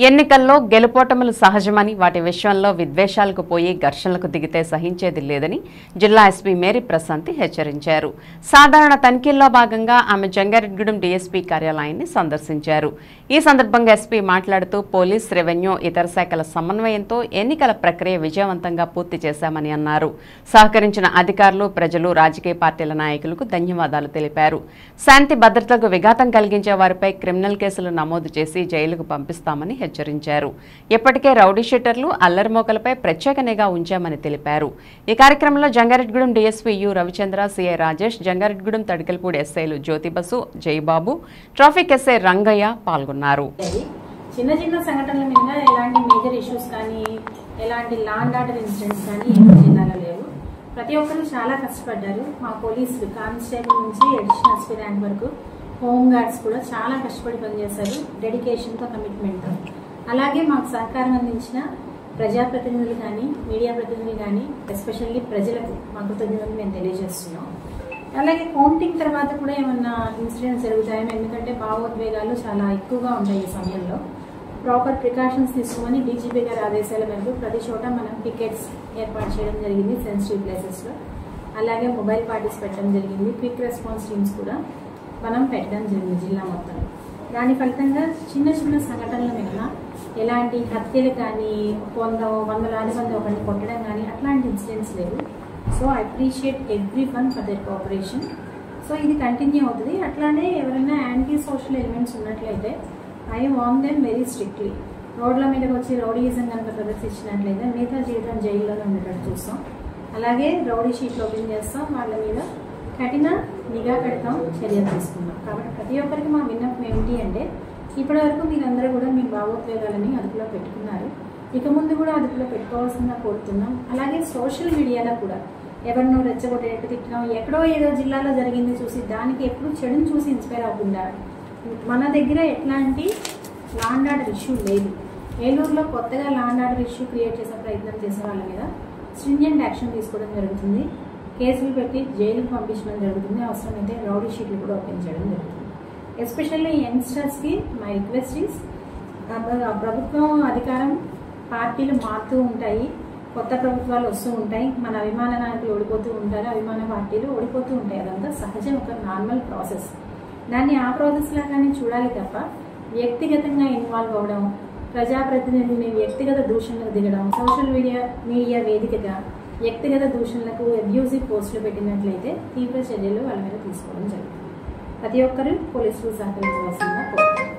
ఎన్నికల్లో గెలుపోటములు సహజమని వాటి విషయంలో విద్వేషాలకు పోయి ఘర్షణలకు దిగితే సహించేది లేదని జిల్లా ఎస్పీ మేరీ ప్రశాంతి హెచ్చరించారు. సాధారణ తనిఖీల్లో భాగంగా ఆమె జంగారెడ్డిగూడెం డీఎస్పీ కార్యాలయాన్ని సందర్శించారు. ఈ సందర్భంగా ఎస్పీ మాట్లాడుతూ పోలీస్, రెవెన్యూ, ఇతర శాఖల సమన్వయంతో ఎన్నికల ప్రక్రియ విజయవంతంగా పూర్తి చేశామని అన్నారు. సహకరించిన అధికారులు, ప్రజలు, రాజకీయ పార్టీల నాయకులకు ధన్యవాదాలు తెలిపారు. శాంతి భద్రతలకు విఘాతం కలిగించే వారిపై క్రిమినల్ కేసులు నమోదు చేసి జైలుకు పంపిస్తామని హెచ్చరించారు. ఇప్పటికే రౌడీ షీటర్లు, అల్లరిమోకలపై ప్రత్యేక నిఘా ఉంచామని తెలిపారు. ఈ కార్యక్రమంలో Jangareddygudem DSP U Ravichandra, CI Rajesh, Jangareddygudem Tadikalapudi ఎస్ఐలు జ్యోతిబసు, జయబాబు, ట్రాఫిక్ ఎస్ఐ రంగయ్య పాల్గొన్నారు. చిన్న చిన్న సంఘటనల మీద ఎలాంటి మేజర్ ఇష్యూస్ కానీ ఎలాంటి లా అండ్ ఆర్డర్ ఇన్సిడెంట్స్ కానీ ఏమీ జిల్లాలో లేవు. ప్రతి ఒక్కరు చాలా కష్టపడ్డారు. మా పోలీసులు కానిస్టేబుల్ నుంచి అడిషనల్ ఎస్పీ ర్యాంక్ వరకు హోమ్ గార్డ్స్ కూడా చాలా కష్టపడి పనిచేశారు, డెడికేషన్తో, కమిట్మెంట్తో. అలాగే మాకు సహకారం అందించిన ప్రజాప్రతినిధులు కానీ, మీడియా ప్రతినిధులు కానీ, ఎస్పెషల్లీ ప్రజలకు మా కృతజ్ఞతలు మేము తెలియజేస్తున్నాం. అలాగే కౌంటింగ్ తర్వాత కూడా ఏమన్నా ఇన్సిడెంట్స్ జరుగుతాయేమో, ఎందుకంటే భావోద్వేగాలు చాలా ఎక్కువగా ఉంటాయి. ఈ సమయంలో ప్రాపర్ ప్రికాషన్స్ తీసుకోమని డీజీపీ గారి ఆదేశాల మేరకు ప్రతి చోట మనం టికెట్స్ ఏర్పాటు చేయడం జరిగింది సెన్సిటివ్ ప్లేసెస్లో. అలాగే మొబైల్ పార్టీస్ పెట్టడం జరిగింది. క్విక్ రెస్పాన్స్ టీమ్స్ కూడా మనం పెట్టడం జరిగింది జిల్లా మొత్తం. దాని ఫలితంగా చిన్న చిన్న సంఘటనల మీద ఎలాంటి హత్యలు కానీ, వందలాది మంది ఒకరిని కొట్టడం కానీ అట్లాంటి ఇన్సిడెంట్స్ లేవు. So I appreciate everyone for their cooperation. So ఇది కంటిన్యూ అవుతుంది. అట్లానే ఎవరైనా యాంటీ సోషల్ ఎలిమెంట్స్ ఉన్నట్లయితే I warn them very strictly. రోడ్ల మీదకి వచ్చి రౌడీయిజం కనుక ప్రదర్శించినట్లయితే మిగతా జీవితం జైల్లోనే ఉండేటట్టు చూస్తాం. అలాగే రౌడీ షీట్లు ఓపెన్ చేస్తాం, వాళ్ళ మీద కఠిన నిఘా పెడతాం, చర్యలు తీసుకుంటాం. కాబట్టి ప్రతి ఒక్కరికి మా విన్నపం ఏమిటి అంటే, ఇప్పటి వరకు మీరందరూ కూడా మీ భావోద్వేగాలని అదుపులో పెట్టుకున్నారు. ఇక ముందు కూడా అదుపులో పెట్టుకోవాల్సిందిగా కోరుతున్నాం. అలాగే సోషల్ మీడియాలో కూడా ఎవరినో రెచ్చగొట్టేట్టు తిట్టడం, ఎక్కడో ఏదో జిల్లాలో జరిగింది చూసి దానికి ఎప్పుడు చెడుని చూసి ఇన్స్పైర్ అవ్వకుండా, మన దగ్గర ఎట్లాంటి లా అండ్ ఆర్డర్ ఇష్యూ లేదు. ఏలూరులో కొత్తగా law and order issue create చేసే ప్రయత్నం చేసే వాళ్ళ మీద స్ట్రింజెంట్ యాక్షన్ తీసుకోవడం జరుగుతుంది. కేసులు పెట్టి జైలుకు పంపించడం జరుగుతుంది. అవసరమైతే రౌడీ షీట్లు కూడా ఓపెన్ చేయడం జరుగుతుంది. ఎస్పెషల్లీ యంగ్స్టర్స్కి మై రిక్వెస్ట్ ఈస్, ప్రభుత్వం అధికారం, పార్టీలు మారుతూ ఉంటాయి, కొత్త ప్రభుత్వాలు వస్తూ ఉంటాయి, మన అభిమాన నాయకులు ఓడిపోతూ ఉంటారు, అభిమాన పార్టీలు ఓడిపోతూ ఉంటాయి. అదంతా సహజం, ఒక నార్మల్ ప్రాసెస్. దాన్ని ఆ ప్రాసెస్ లాగానే చూడాలి తప్ప వ్యక్తిగతంగా ఇన్వాల్వ్ అవ్వడం, ప్రజాప్రతినిధుల్ని వ్యక్తిగత దూషణలకు దిగడం, సోషల్ మీడియా వేదికగా వ్యక్తిగత దూషణలకు అబ్యూజివ్ పోస్టులు పెట్టినట్లయితే తీవ్ర చర్యలు వాళ్ళ మీద తీసుకోవడం జరుగుతుంది. ప్రతి ఒక్కరూ పోలీసులు సహకరించవలసిందిగా కోరుతున్నారు.